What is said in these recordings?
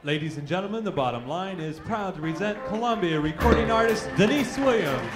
Ladies and gentlemen, the bottom line is proud to present Columbia recording artist Deniece Williams.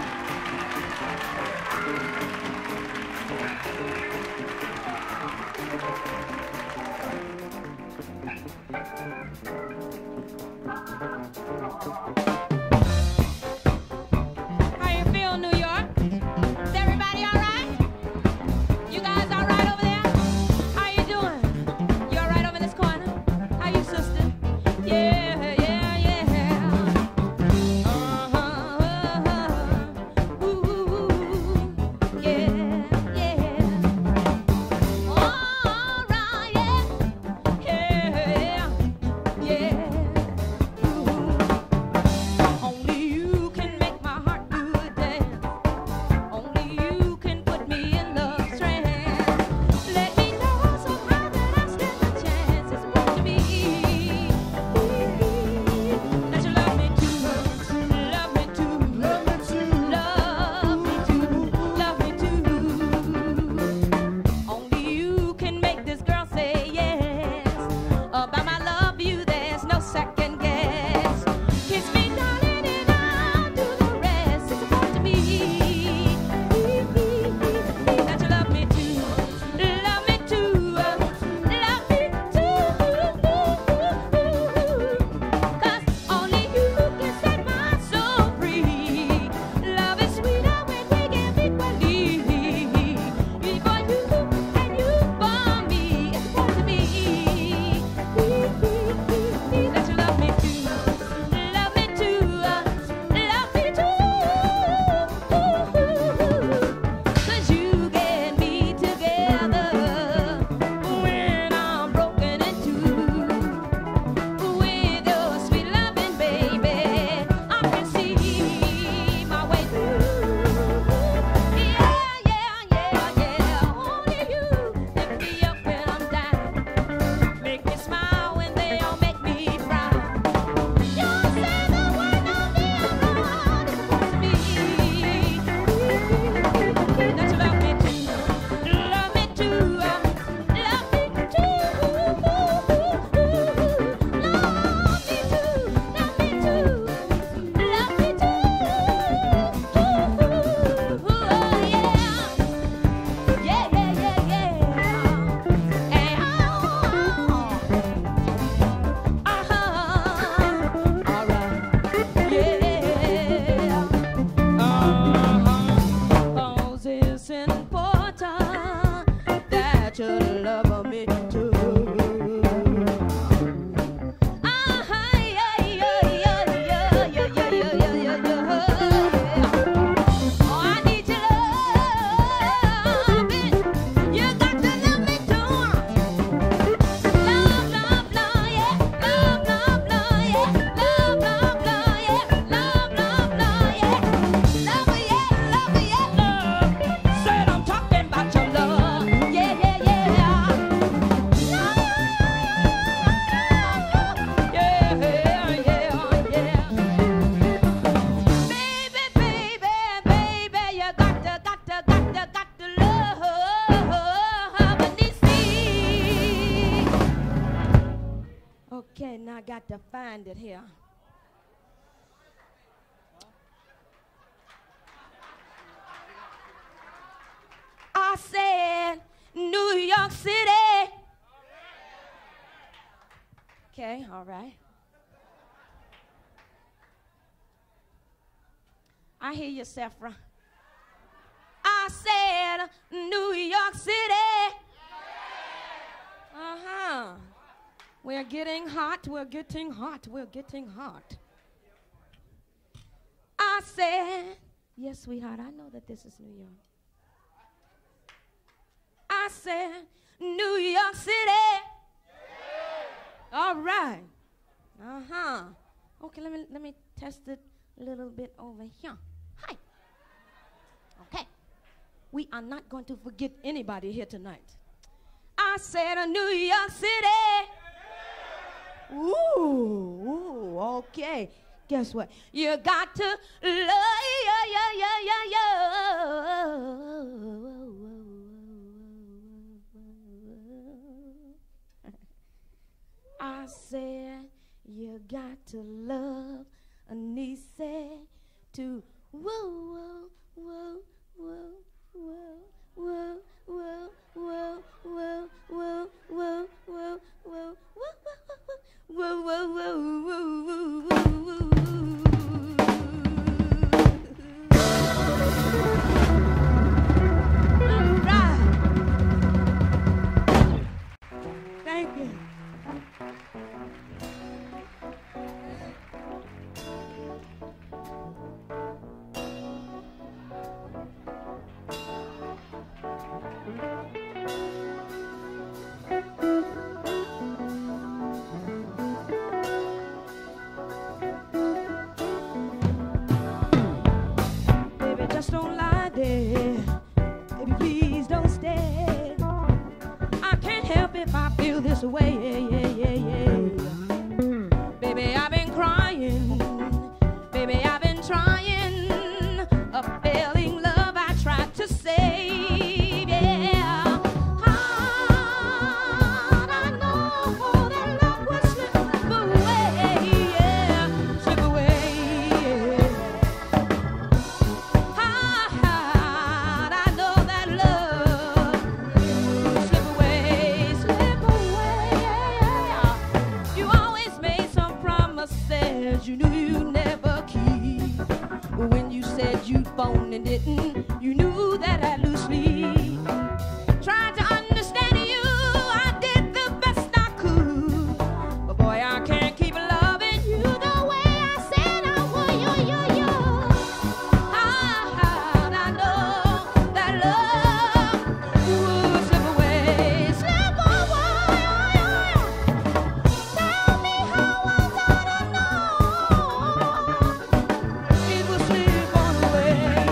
To find it here. I said New York City. Okay, all right. I hear you, Sephra. I said New York City. Uh-huh. We're getting hot, we're getting hot, we're getting hot. I said, yes, sweetheart, I know that this is New York. I said, New York City. All right. Uh-huh. Okay, let me test it a little bit over here. Hi. Okay. We are not going to forget anybody here tonight. I said New York City. Ooh, okay. Guess what? You got to love, I said You got to love a Niecy to whoa, whoa, whoa, whoa, whoa, whoa, whoa, whoa, whoa, whoa, whoa, whoa, whoa, whoa, whoa, whoa, whoa. All right. Thank you. Baby, just don't lie there. Baby, please don't stay. I can't help if I feel this way. Baby, I've been crying. Baby, I've been trying. A failing love I tried to save. Yeah. How'd I know that love would slip away? Yeah, slip away. How'd I know that love would slip away, slip away? You always made some promises you knew you'd never keep. When you said you'd phone and didn't, you knew that I'd lose sleep. Tried to understand you, I did the best I could. But boy, I can't keep loving you the way I said I would. How'd I know that love would slip away, slip away? Tell me how was I to know it would slip on away?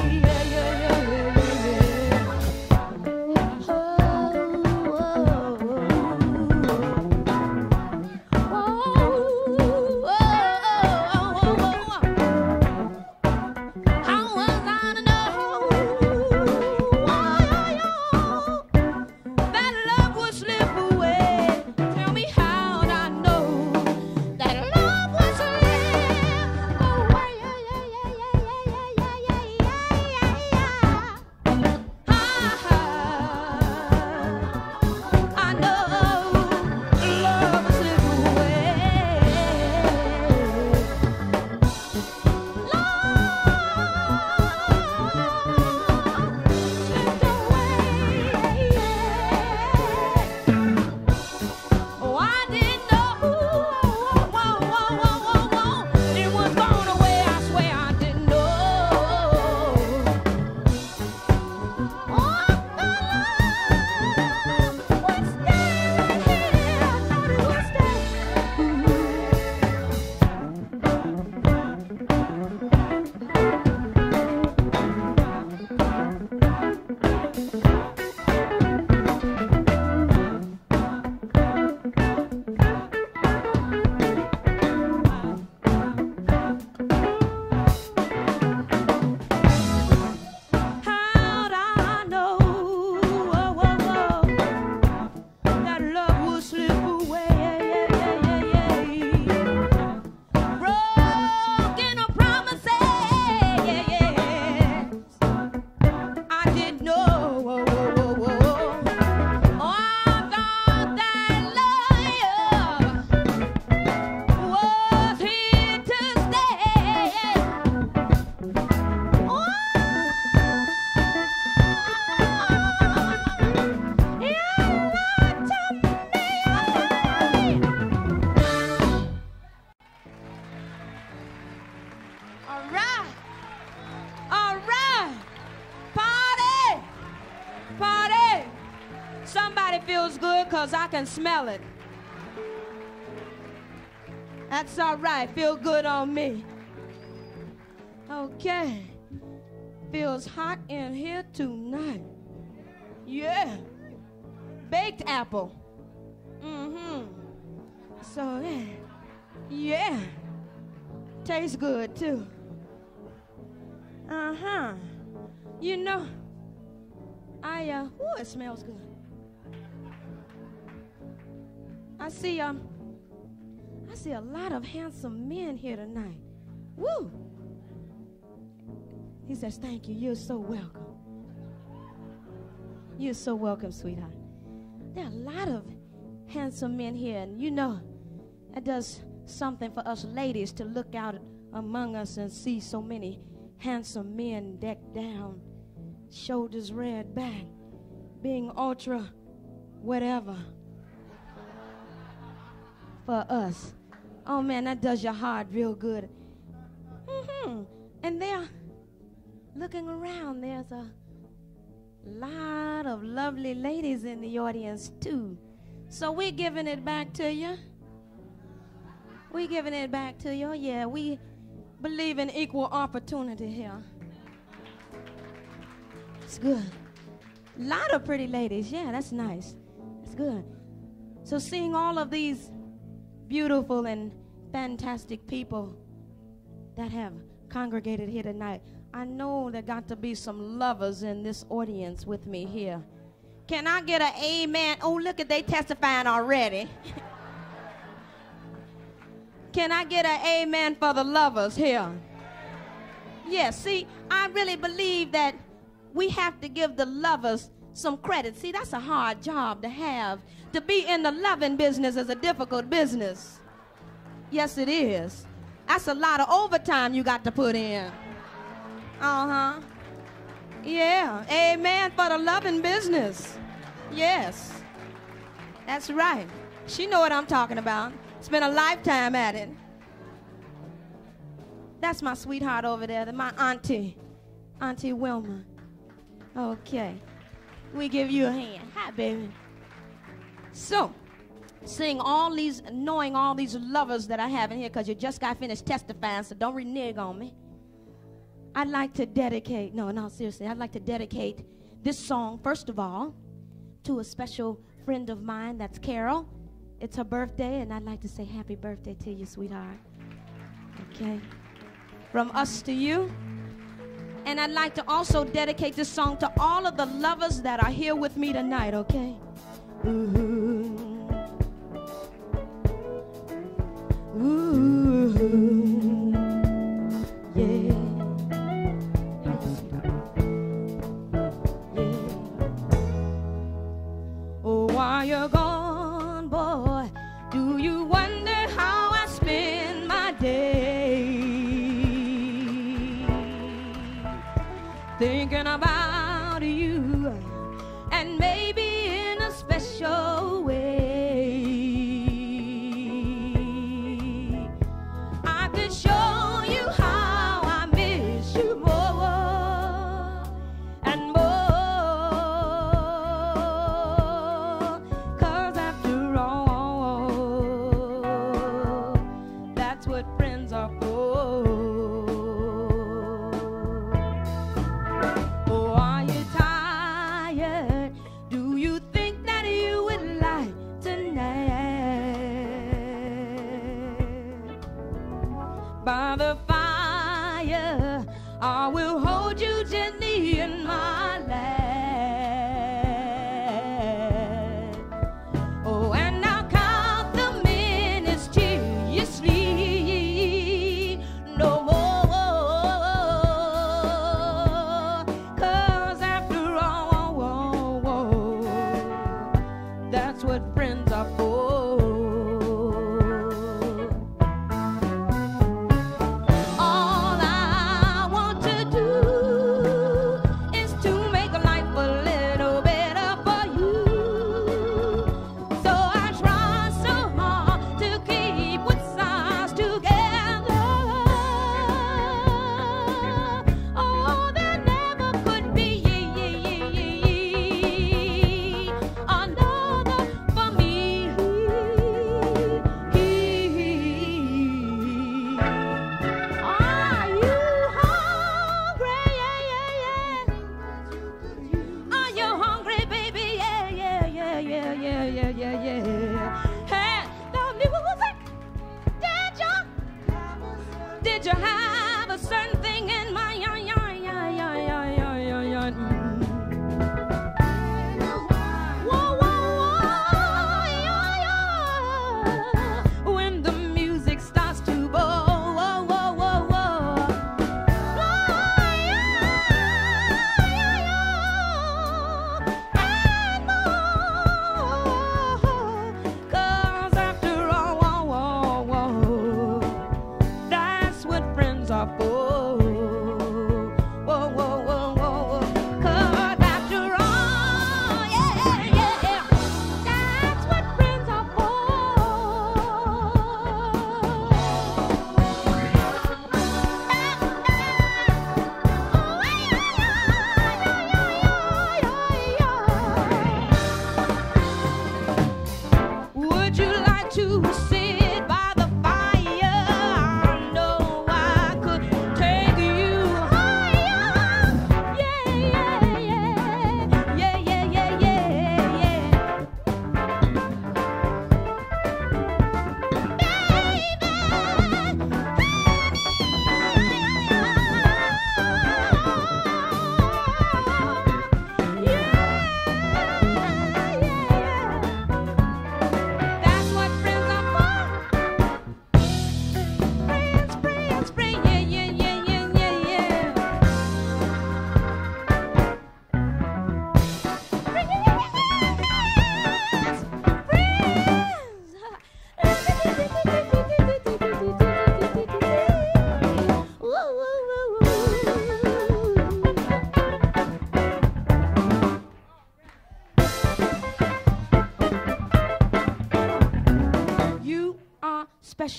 I can smell it. That's all right. Feel good on me. Okay. Feels hot in here tonight. Yeah. Baked apple. So, yeah. Tastes good, too. You know, it smells good. I I see a lot of handsome men here tonight. Woo! He says, thank you. You're so welcome. You're so welcome, sweetheart. There are a lot of handsome men here, and you know, that does something for us ladies to look out among us and see so many handsome men decked down, shoulders red back, being ultra whatever for us. Oh man, that does your heart real good. And they're looking around. There's a lot of lovely ladies in the audience too. So we're giving it back to you. We're giving it back to you. Yeah, we believe in equal opportunity here. It's good. A lot of pretty ladies. Yeah, that's nice. That's good. So seeing all of these beautiful and fantastic people that have congregated here tonight, I know there got to be some lovers in this audience with me here. Can I get an amen? Oh, look at they testifying already. Can I get an amen for the lovers here? Yes, see, I really believe that we have to give the lovers some credit. See, that's a hard job to have. To be in the loving business is a difficult business. Yes, it is. That's a lot of overtime you got to put in. Uh-huh. Yeah, amen for the loving business. Yes, that's right. She know what I'm talking about. Spent a lifetime at it. That's my sweetheart over there, my auntie, Auntie Wilma. Okay, we give you a hand. Hi, baby. So, seeing all these, knowing all these lovers that I have in here, because you just got finished testifying, so don't renege on me. I'd like to dedicate, no, seriously, I'd like to dedicate this song, first of all, to a special friend of mine, that's Carol. It's her birthday, and I'd like to say happy birthday to you, sweetheart. Okay? From us to you. And I'd like to also dedicate this song to all of the lovers that are here with me tonight, okay? Ooh. Ooh. Yeah. While you're gone, boy, do you wonder how I spend my day? Thinking about you, and maybe in a special way, I could show you how I miss you more and more. By the fire, I will hold you gently in my lap. Oh, and I'll count the minutes till you sleep no more. 'Cause after all, that's what friends are for. Did you have a certain thing in mind? Whoa, whoa, whoa, when the music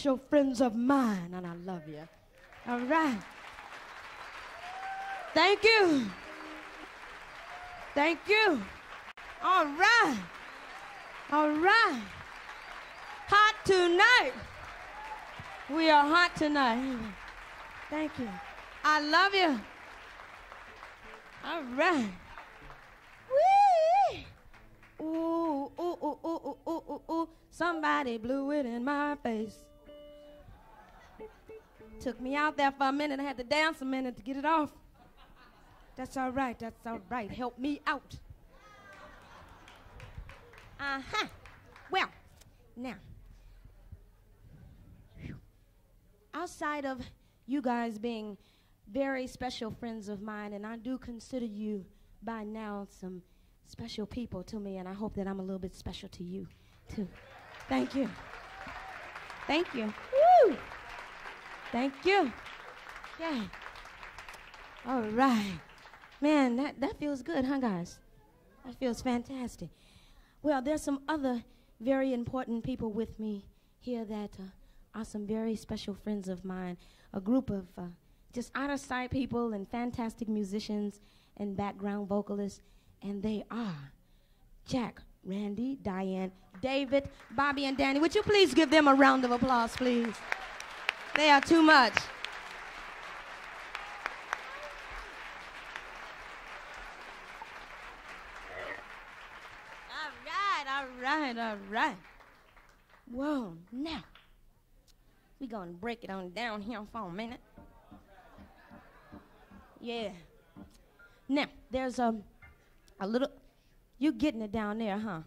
special friends of mine, and I love you. All right. Thank you. Thank you. All right. All right. Hot tonight. We are hot tonight. Thank you. I love you. All right. Whee! Ooh, ooh, ooh, ooh, ooh, ooh, ooh, ooh. Somebody blew it in my face. Took me out there for a minute. I had to dance a minute to get it off. That's all right. That's all right. Help me out. Uh-huh. Well, now, outside of you guys being very special friends of mine, and I do consider you by now some special people to me, and I hope that I'm a little bit special to you, too. Thank you. Thank you. Woo! Thank you. Yeah. All right. Man, that feels good, huh, guys? That feels fantastic. Well, there's some other very important people with me here that are some very special friends of mine, a group of just out-of-sight people and fantastic musicians and background vocalists, and they are Jack, Randy, Diane, David, Bobby, and Danny. Would you please give them a round of applause, please? They are too much. All right. Whoa, now, we're going to break it on down here for a minute. Yeah. Now, there's a little, you getting it down there, huh?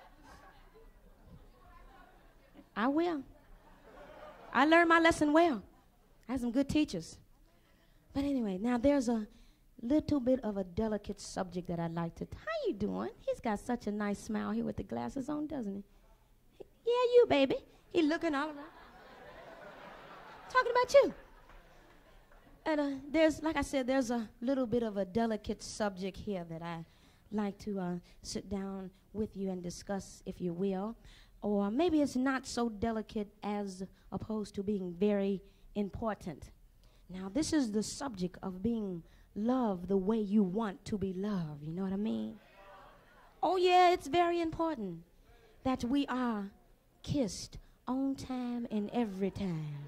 I will. I learned my lesson well. I had some good teachers. But anyway, now there's a little bit of a delicate subject that I'd like to, how you doing? He's got such a nice smile here with the glasses on, doesn't he? Yeah, you, baby. He looking all around. Talking about you. And there's, like I said, there's a little bit of a delicate subject here that I like to sit down with you and discuss, if you will. Or maybe it's not so delicate as opposed to being very important. Now, this is the subject of being loved the way you want to be loved. You know what I mean? Oh, yeah, it's very important that we are kissed on time and every time.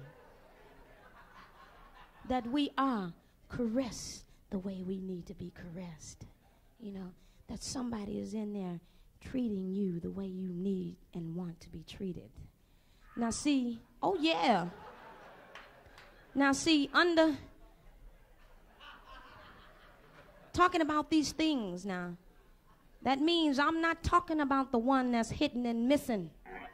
That we are caressed the way we need to be caressed. You know, that somebody is in there treating you the way you need and want to be treated. Now, see, oh, yeah. Now, see, talking about these things now, that means I'm not talking about the one that's hitting and missing.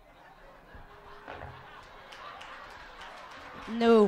No.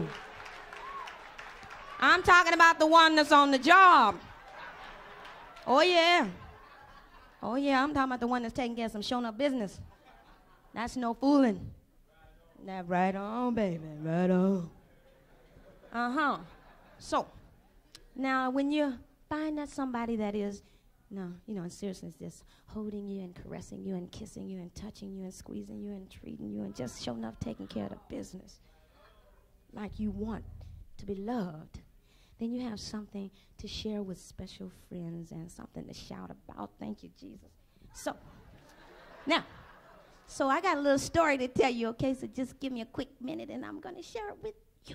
I'm talking about the one that's on the job. Oh, yeah. Oh, yeah, I'm talking about the one that's taking care of some showing up business. That's no fooling. That right on, baby, right on. Uh-huh. So, now when you find that somebody that is, no, you know, in seriousness, just holding you and caressing you and kissing you and touching you and squeezing you and treating you and just showing up taking care of the business like you want to be loved, then you have something to share with special friends and something to shout about. Thank you, Jesus. So, now, so I got a little story to tell you, okay? So just give me a quick minute and I'm going to share it with you.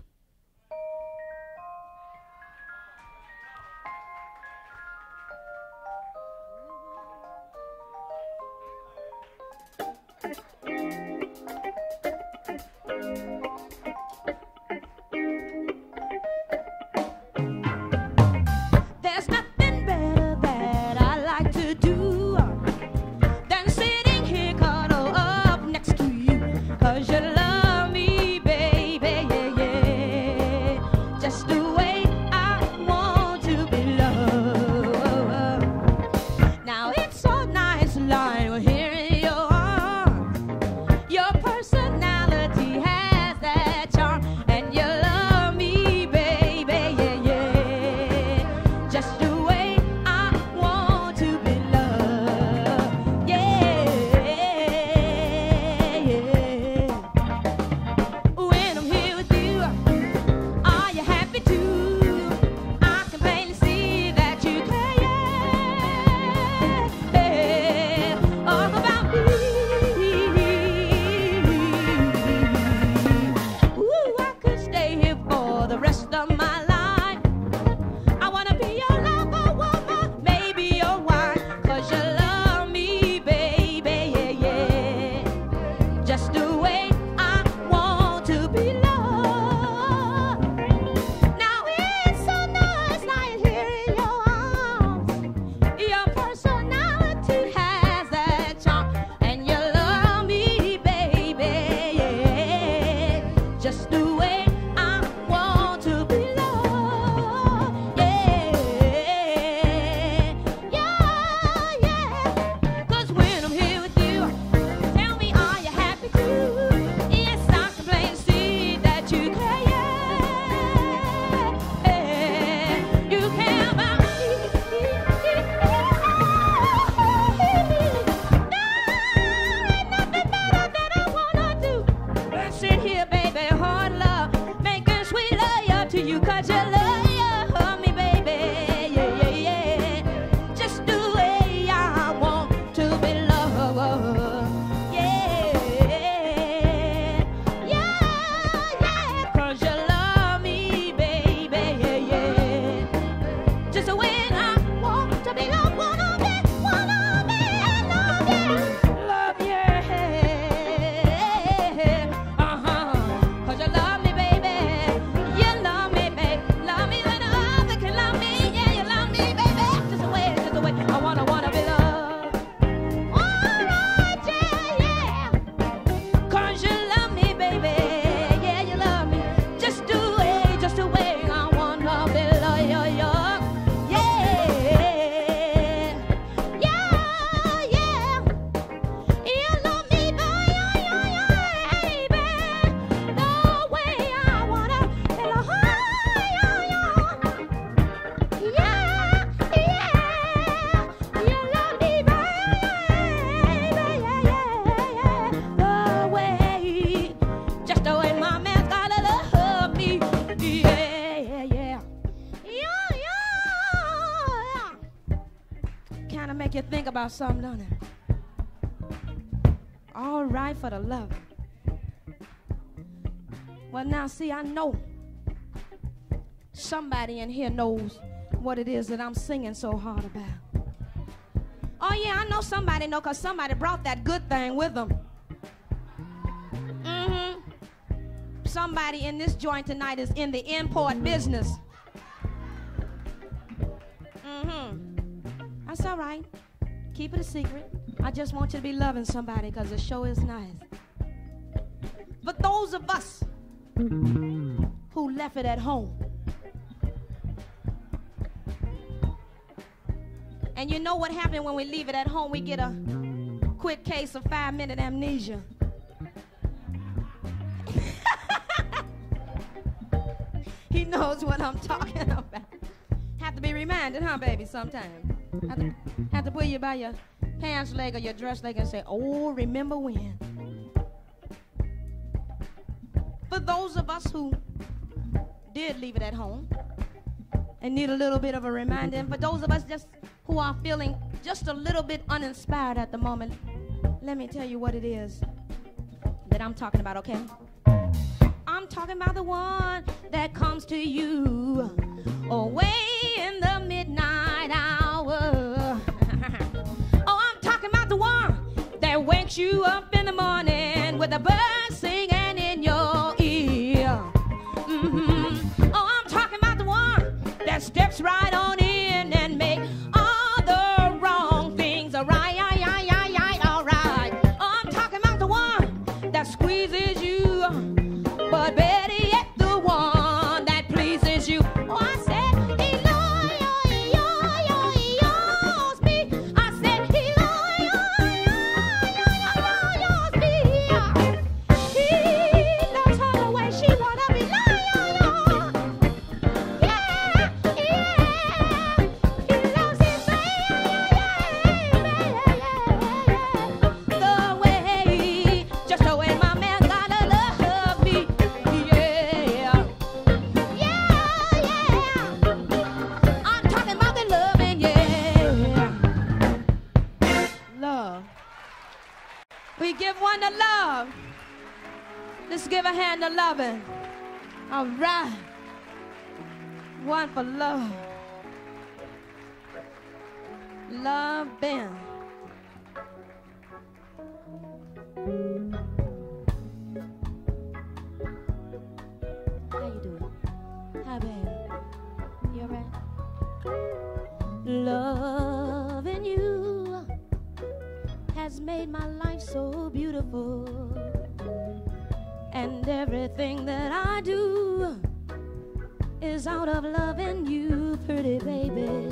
the rest of my life. I wanna be your lover, woman, maybe your wife, 'cause you love me, baby, yeah, yeah. Just the way I want to be loved. Now it's so nice lying here in your arms. Your personality has that charm, and you love me, baby, yeah. Just the way I want to be loved, yeah, yeah, yeah. 'Cause when I'm here with you, tell me, are you happy too? Yes, I can plainly see that you care, yeah. You care about me. There ain't nothing better that I wanna do than sit here, baby, hard love, making sweet love to you, 'cause you love me, baby, yeah, yeah, yeah. Just the way I want to be loved, yeah, yeah, yeah. 'Cause you love me, baby, yeah, yeah. Just the way I want to be loved, wanna be, love you, uh-huh. 'Cause you love me, baby, you love me, baby, love me than other can love me, yeah, you love me, baby. Just the way I wanna be loved. Alright, yeah, yeah. 'Cause you love me, baby, yeah, you love me. Just the way I wanna be loved, yeah, yeah. Yeah, yeah, yeah. You love me, baby, the way I wanna be loved, yeah, yeah. Yeah, yeah. You love me, baby, yeah, yeah. The way, just the way my man's gotta love me, yeah, yeah, yeah, yeah. Kinda make you think about something, don't it? All right for the love. Well, now see, I know somebody in here knows what it is that I'm singing so hard about. Oh yeah, I know somebody know, 'cause somebody brought that good thing with them. Somebody in this joint tonight is in the import business. That's all right. Keep it a secret. I just want you to be loving somebody, 'cause the show is nice. But those of us who left it at home, and you know what happened when we leave it at home? We get a quick case of 5-minute amnesia. He knows what I'm talking about. Have to be reminded, huh, baby, sometimes. Have to pull you by your pants leg or your dress leg and say, oh, remember when? For those of us who did leave it at home and need a little bit of a reminder, and for those of us just who are feeling just a little bit uninspired at the moment, let me tell you what it is that I'm talking about, okay? I'm talking about the one that comes to you away in the midnight hour. Oh, I'm talking about the one that wakes you up in the morning with a bird singing in your ear. Oh, I'm talking about the one that steps right on in and make all the wrong things right. All right. Oh, I'm talking about the one that squeezes you, but better yet, the one that pleases you. Oh, I said he loves me. I said he loves me. He loves her the way she wanna be loved. one to love. Let's give a hand to loving. All right. One for love. Lovin'. How you doing? Hi, baby. You alright? Loving you has made my life so beautiful, and everything that I do is out of loving you, pretty baby.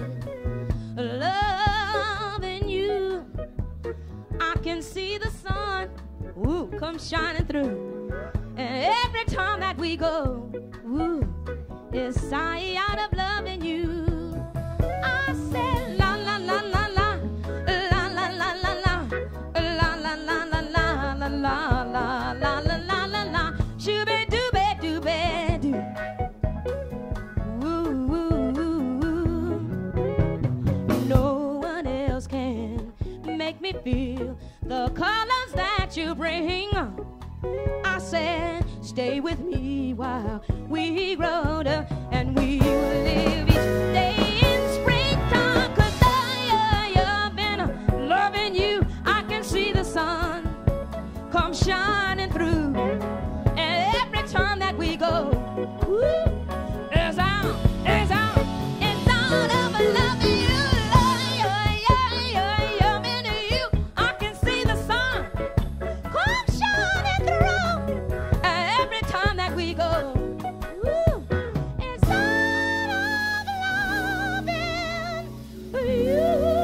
Loving you, I can see the sun, ooh, come shining through, and every time that we go, ooh, it's I out of loving you. I said la la la la la, la la la la la, la la la la la, la la la la la la la la, shooby dooby dooby doo. Ooh, ooh, ooh, ooh. No one else can make me feel the colors that you bring. I said, stay with me while we grow up, and we will live each day in springtime. 'Cause I've been loving you. I can see the sun come shining through, and every time that we go, woo, it's out of loving you. Loving you. I can see the sun come shining through, and every time that we go, woo, it's out of loving you.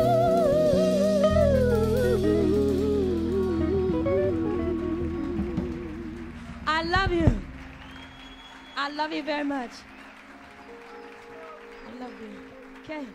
I love you. I love you very much. I love you. Okay.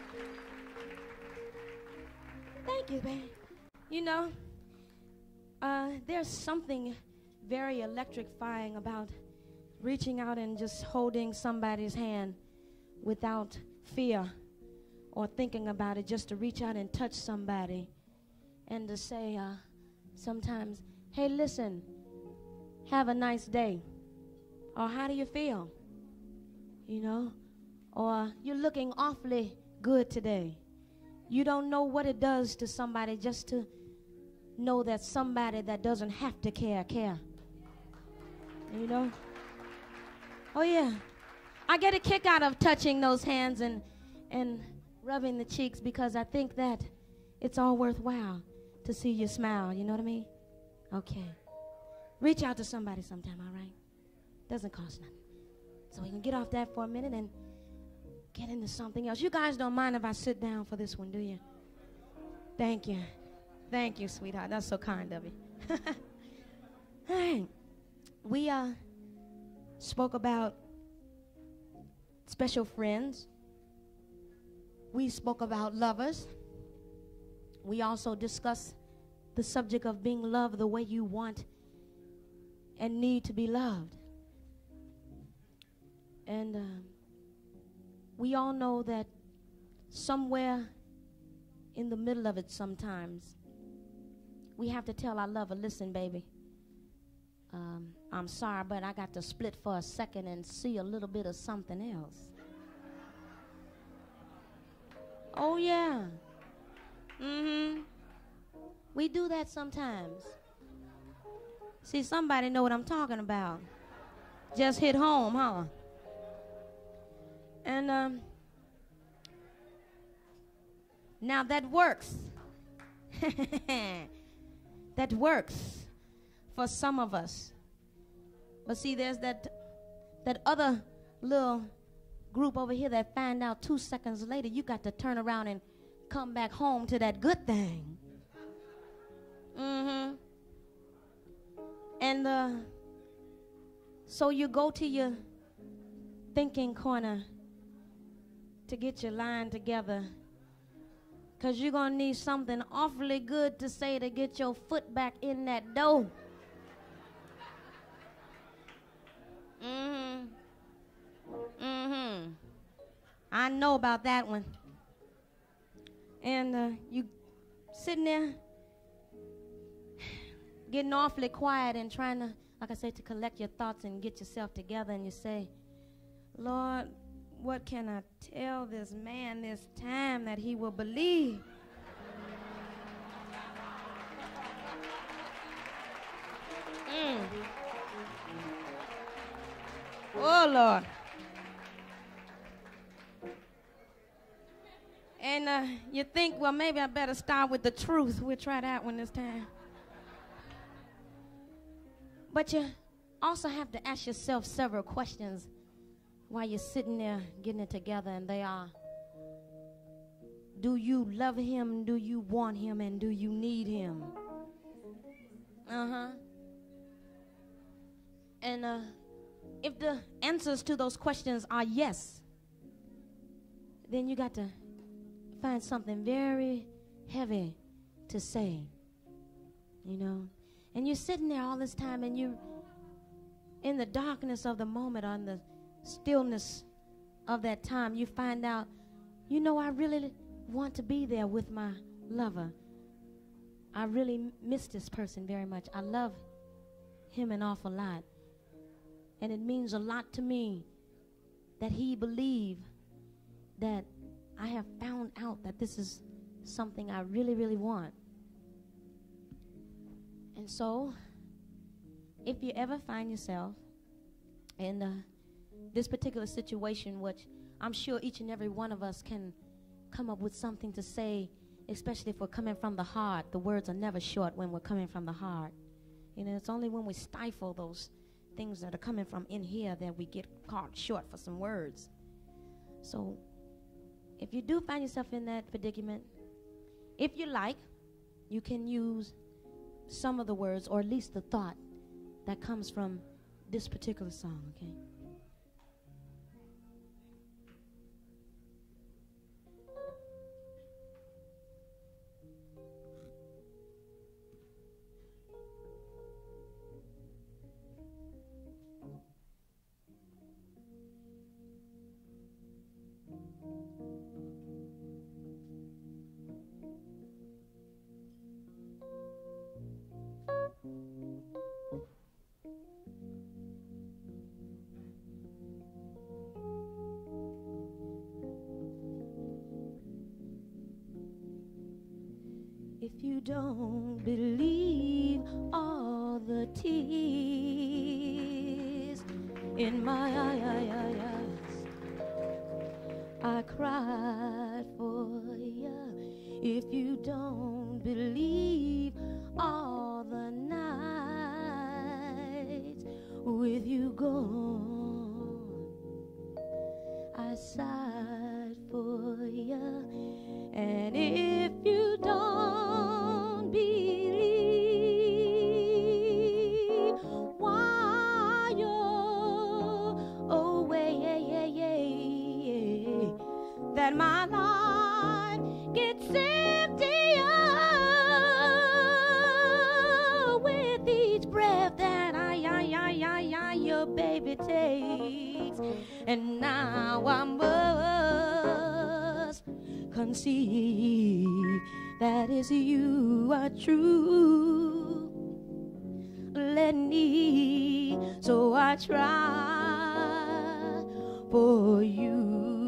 Thank you, babe. You know, there's something very electrifying about reaching out and just holding somebody's hand without fear or thinking about it, just to reach out and touch somebody and to say sometimes, hey, listen, have a nice day, or how do you feel, you know, or you're looking awfully good today. You don't know what it does to somebody just to know that somebody that doesn't have to care, you know. Oh yeah, I get a kick out of touching those hands and rubbing the cheeks, because I think that it's all worthwhile to see you smile, you know what I mean? Okay. Reach out to somebody sometime, all right? Doesn't cost nothing. So we can get off that for a minute and get into something else. You guys don't mind if I sit down for this one, do you? Thank you. Thank you, sweetheart. That's so kind of you. All right. We spoke about special friends. We spoke about lovers. We also discussed the subject of being loved the way you want and need to be loved. And we all know that somewhere in the middle of it sometimes, we have to tell our lover, listen, baby, I'm sorry, but I got to split for a second and see a little bit of something else. Oh, yeah. We do that sometimes. See, somebody know what I'm talking about. Just hit home, huh? And now that works. That works for some of us. But see, there's that other little group over here that find out 2 seconds later you got to turn around and come back home to that good thing. And so you go to your thinking corner to get your line together, because you're going to need something awfully good to say to get your foot back in that door. I know about that one. And you sitting there getting awfully quiet and trying to, like I said, to collect your thoughts and get yourself together, and you say, Lord, what can I tell this man this time that he will believe? Oh, Lord. And you think, well, maybe I better start with the truth. We'll try that one this time. But you also have to ask yourself several questions while you're sitting there getting it together, and they are, do you love him, do you want him, and do you need him? And if the answers to those questions are yes, then you got to find something very heavy to say, you know. And you're sitting there all this time, and you, in the darkness of the moment, or in the stillness of that time, you find out, you know, I really want to be there with my lover. I really miss this person very much. I love him an awful lot. And it means a lot to me that he believed that I have found out that this is something I really, really want. And so, if you ever find yourself in this particular situation, which I'm sure each and every one of us can come up with something to say, especially if we're coming from the heart. The words are never short when we're coming from the heart. You know, it's only when we stifle those things that are coming from in here that we get caught short for some words. So, if you do find yourself in that predicament, if you like, you can use some of the words, or at least the thought that comes from this particular song, okay? If you don't believe all the tears in my eyes, I cried for you. If you don't believe all the nights with you gone, I sighed for you. And if you don't believe why you're away, that my life gets emptier with each breath that your baby takes, and now I must conceive that is you are true. Let me, so I try for you.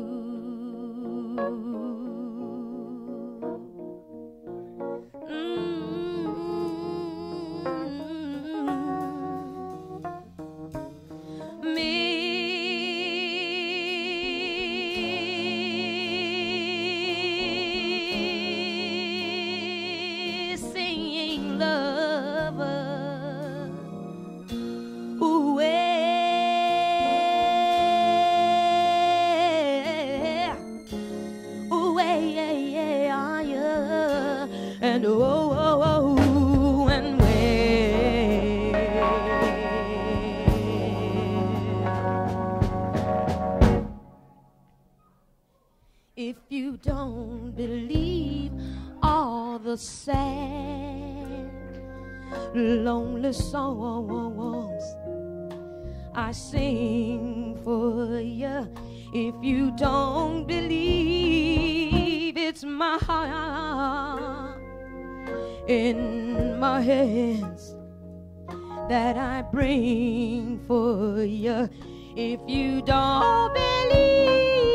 If you don't believe all the sad, lonely songs I sing for you, if you don't believe it's my heart in my hands that I bring for you, if you don't believe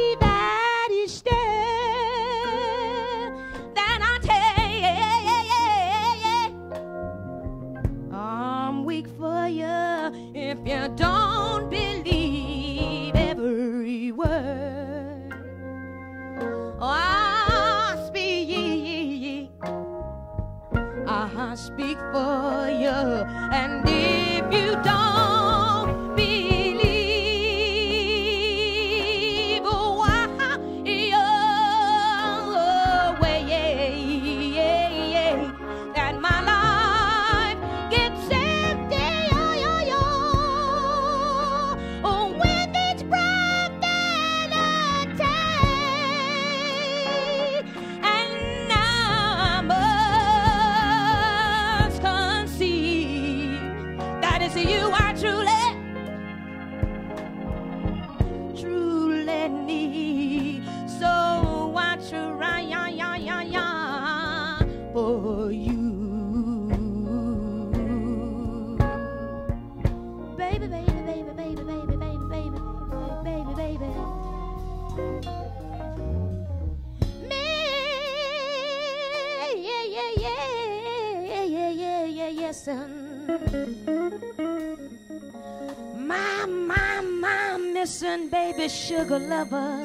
for you. Baby, baby, baby, baby, baby, baby, baby, baby, baby. Me, yeah, yeah, yeah, yeah, yeah, yeah, yeah, yes, my missing baby sugar lover.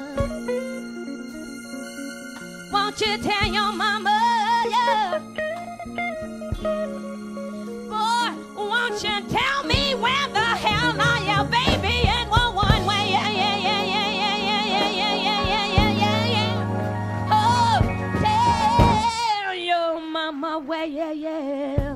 Won't you tell your mama, yeah? Boy, won't you tell me where the hell are you, baby? And one way, yeah, yeah, yeah, yeah, yeah, yeah, yeah, yeah, yeah, yeah, yeah, yeah. Oh, tell your mama where, yeah, yeah.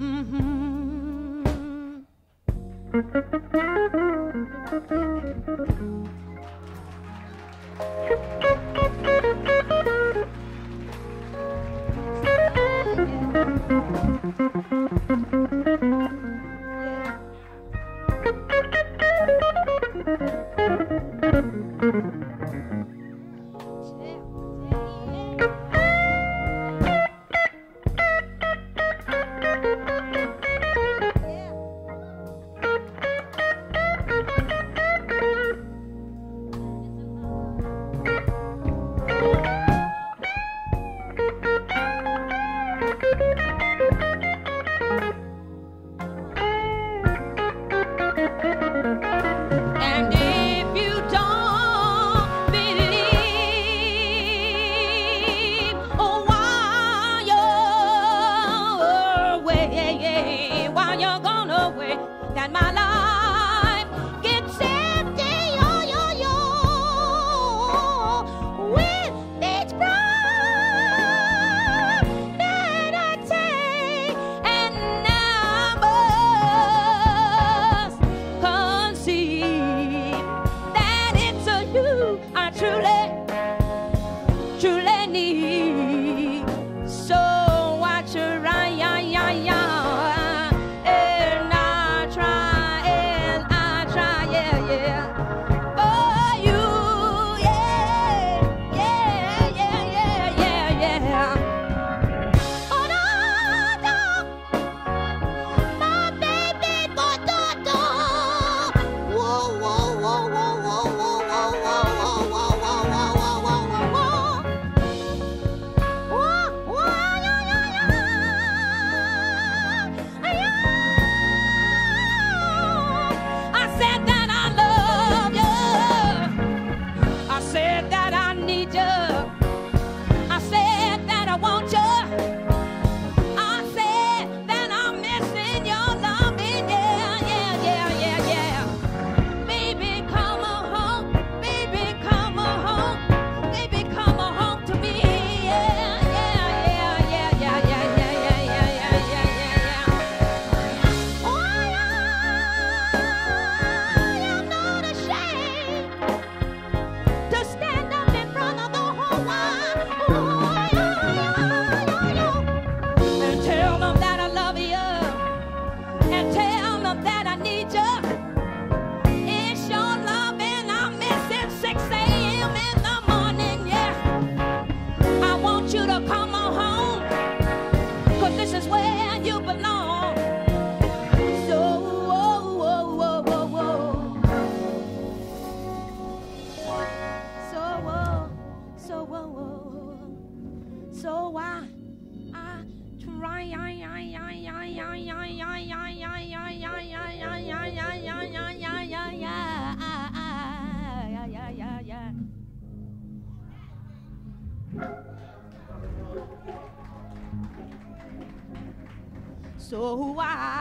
So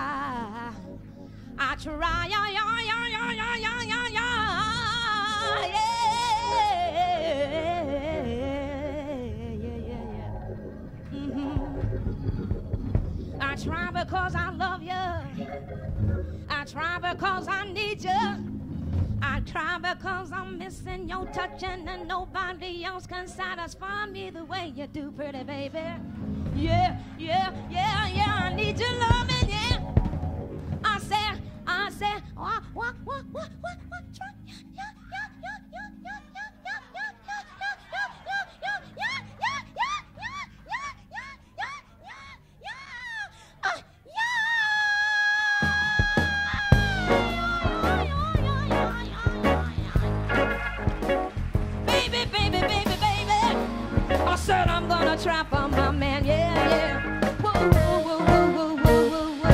I try, I try because I love you. I try because I need you. I try because I'm missing your touching, and nobody else can satisfy me the way you do, pretty baby. Yeah, yeah, yeah, yeah, I need your loving, yeah. I said, what, try, yeah, yeah, yeah, yeah, yeah, yeah, yeah, yeah, yeah, yeah, yeah, yeah, yeah, yeah, yeah, yeah, yeah, yeah, yeah, a trap for my man, yeah, yeah. Whoa, whoa, whoa, whoa, whoa, whoa, whoa.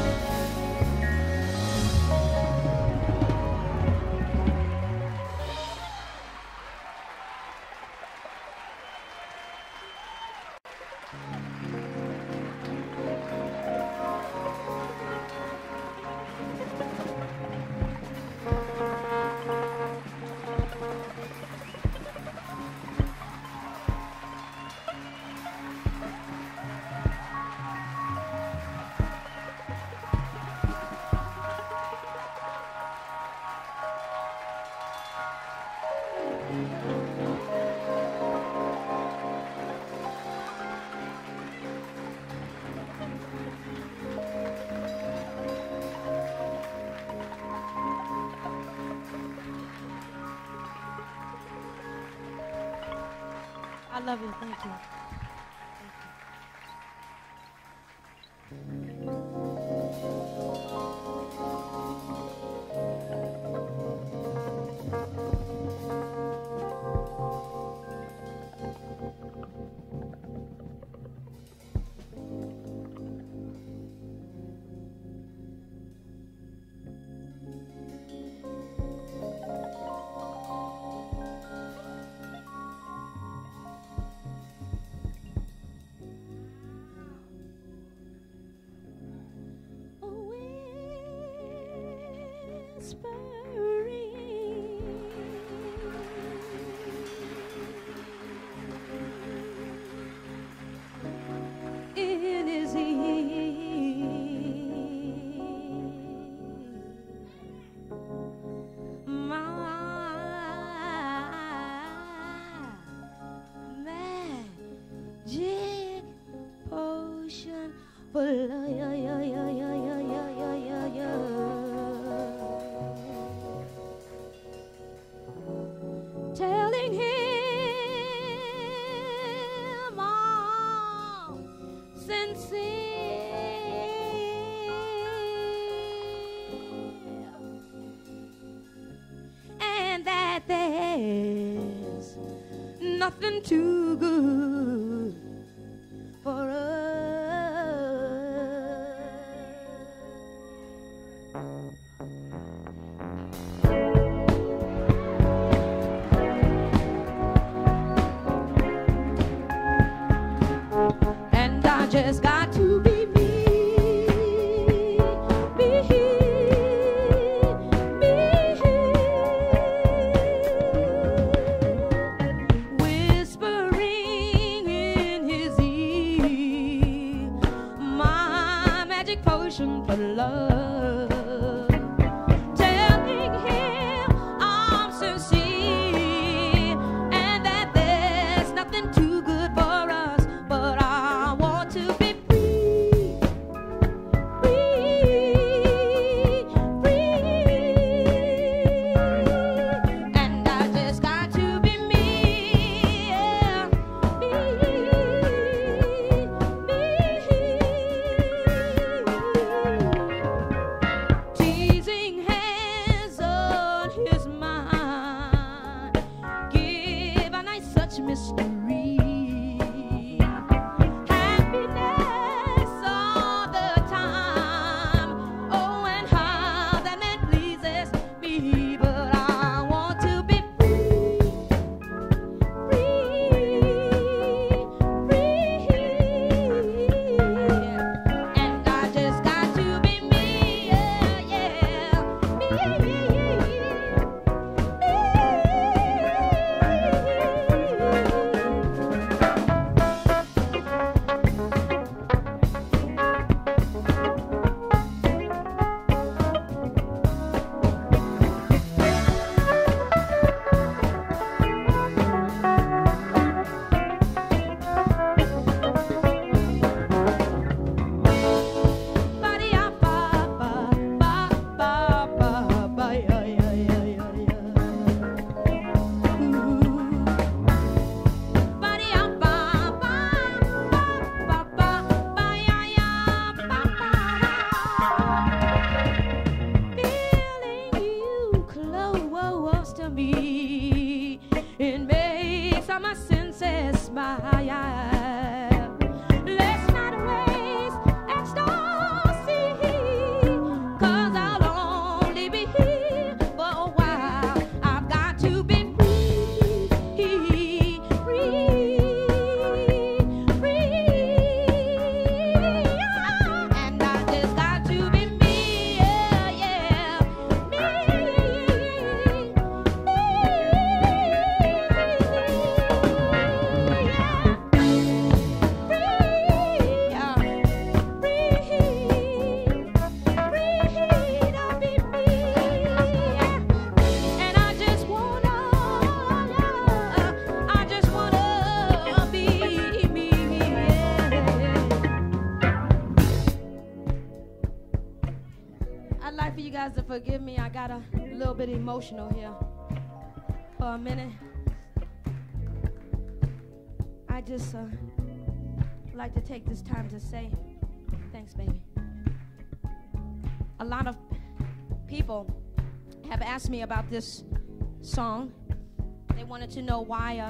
I love you. Thank you. In his ear, my magic potion for telling him I'm sincere and that there's nothing too good for us. And I just got to be me, be whispering in his ear my magic potion for love, telling him I'm sincere and that there's nothing too good for us, but I want to be free, free, free, and I just got to be me, yeah, teasing hands on his mind, give a night such mystery, happiness all the time. Oh, and how that man pleases me, but I want to be free, free, free, and I just got to be me, yeah, yeah, me. forgive me, I got a little bit emotional here for a minute. I just like to take this time to say, thanks, baby. A lot of people have asked me about this song. They wanted to know why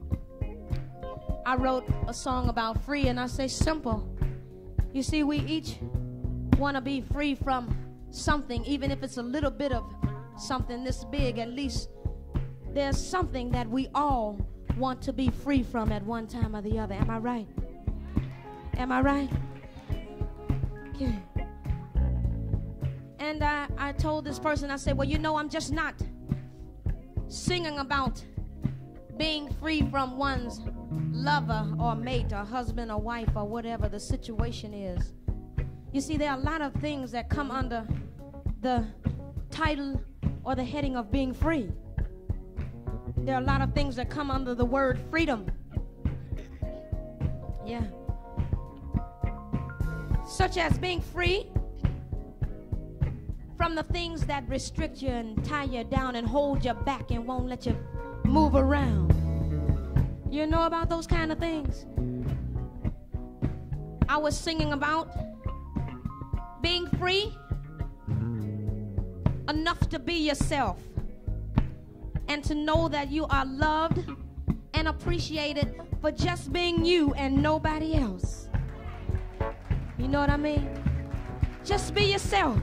I wrote a song about free, and I say simple. You see, we each want to be free from something, even if it's a little bit of something this big. At least there's something that we all want to be free from at one time or the other. Am I right? Am I right? Okay. And I told this person, I said, well, you know, I'm just not singing about being free from one's lover or mate or husband or wife or whatever the situation is. You see, there are a lot of things that come under the title or the heading of being free. There are a lot of things that come under the word freedom. Yeah. Such as being free from the things that restrict you and tie you down and hold you back and won't let you move around. You know about those kind of things? I was singing about being free enough to be yourself and to know that you are loved and appreciated for just being you and nobody else. You know what I mean? Just be yourself.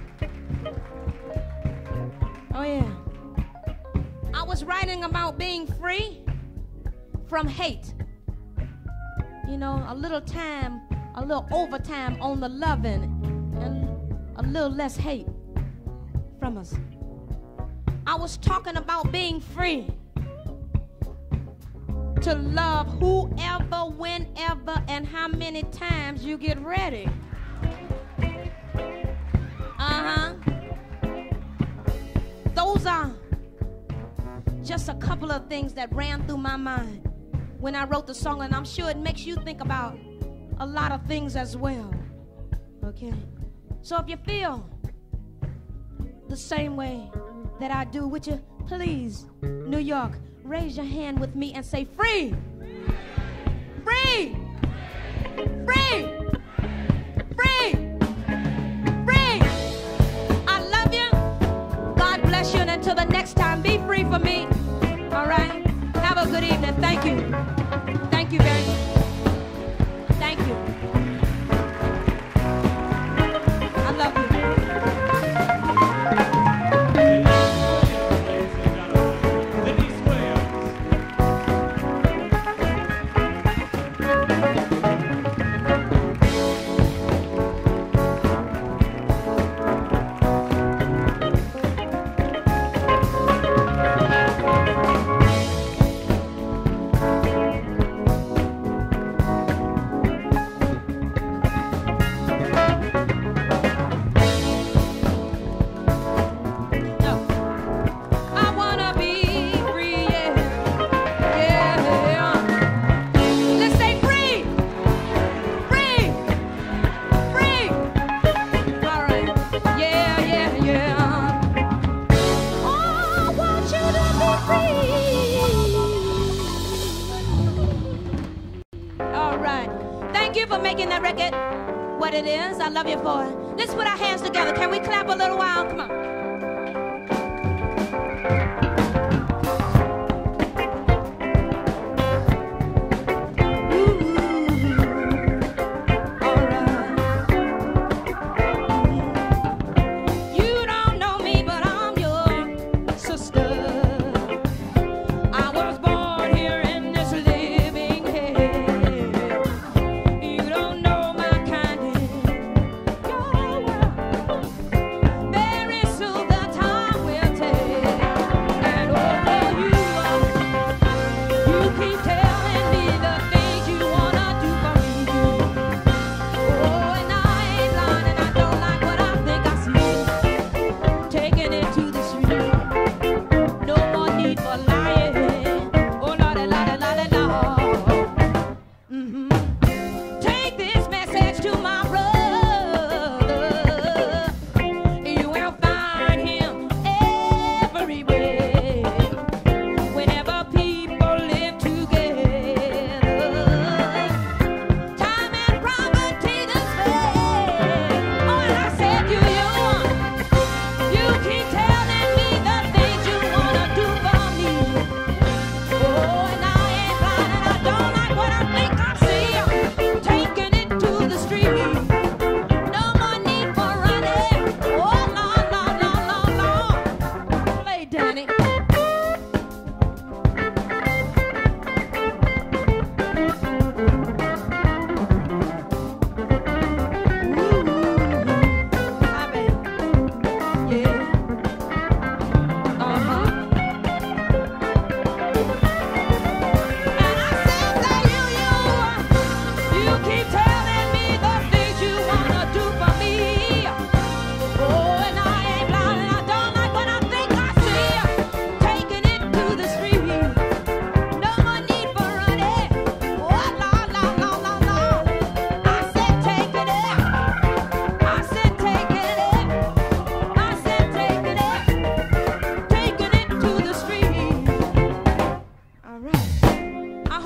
Oh yeah. I was writing about being free from hate. You know, a little time, a little overtime on the loving and a little less hate from us. I was talking about being free to love whoever, whenever, and how many times you get ready. Those are just a couple of things that ran through my mind when I wrote the song, and I'm sure it makes you think about a lot of things as well. Okay? So if you feel the same way that I do, would you please, New York, raise your hand with me and say, free! Free! Free! Free! Free! I love you. God bless you. And until the next time, be free for me. All right? Have a good evening. Thank you. Thank you very much. Thank you. I love you. Deniece Williams. It is. I love you for it. Let's put our hands together. Can we clap a little while? Come on.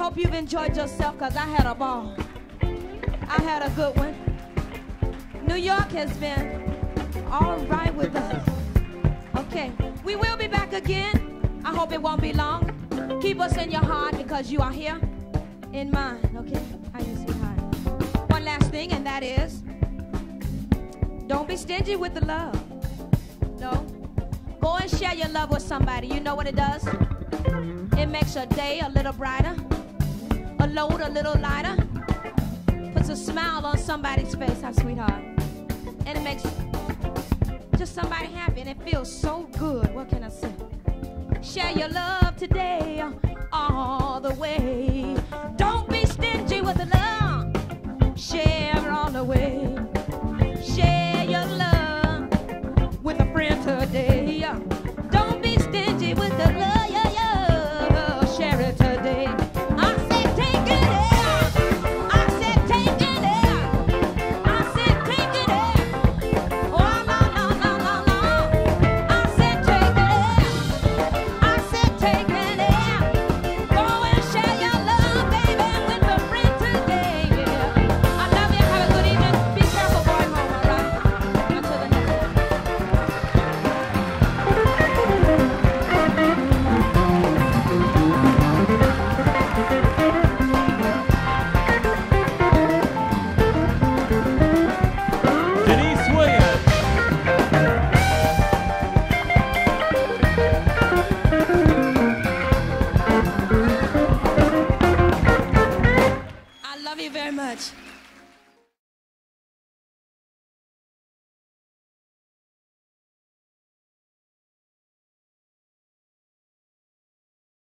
hope you've enjoyed yourself, because I had a ball. I had a good one. New York has been all right with us. Okay, we will be back again. I hope it won't be long. Keep us in your heart, because you are here in mine, okay? How you sweetheart? One last thing, and that is, don't be stingy with the love. No. Go and share your love with somebody. You know what it does? It makes a day a little brighter, a load a little lighter, puts a smile on somebody's face, huh, sweetheart? And it makes just somebody happy, and it feels so good. What can I say? Share your love today all the way. Don't be stingy with the love. Share all the way. Share your love.